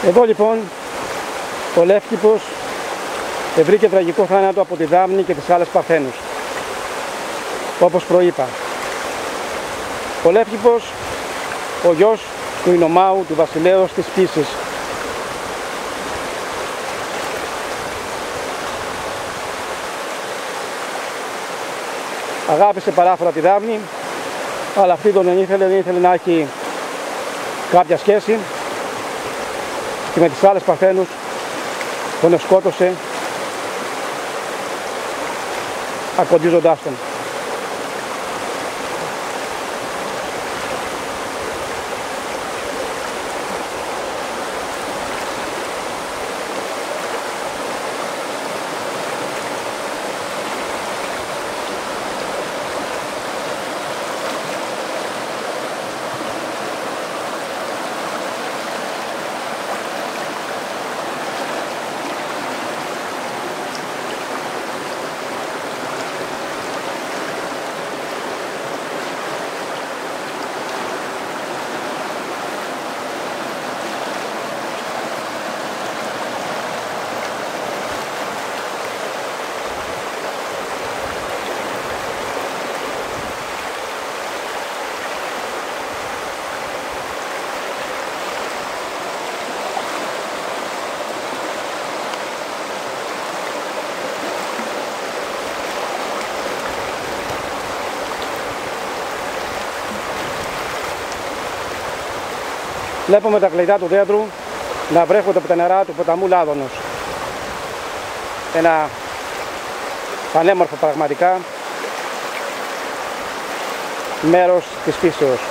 Εδώ λοιπόν ο Λεύκηπος βρήκε τραγικό θάνατο από τη Δάμνη και τις άλλες Παρθένους. Όπως προείπα, ο Λεύκηπος, ο γιος του Ινωμάου, του βασιλέως της Πίσης. Αγάπησε παράφορα τη Δάμνη, αλλά αυτή δεν ήθελε να έχει κάποια σχέση και με τις άλλες Παρθένους τον σκότωσε ακοντίζοντάς τον. Βλέπουμε τα κλειδιά του δέντρου να βρέχονται από τα νερά του ποταμού Λάδωνος. Ένα πανέμορφο πραγματικά μέρος της φύσεως.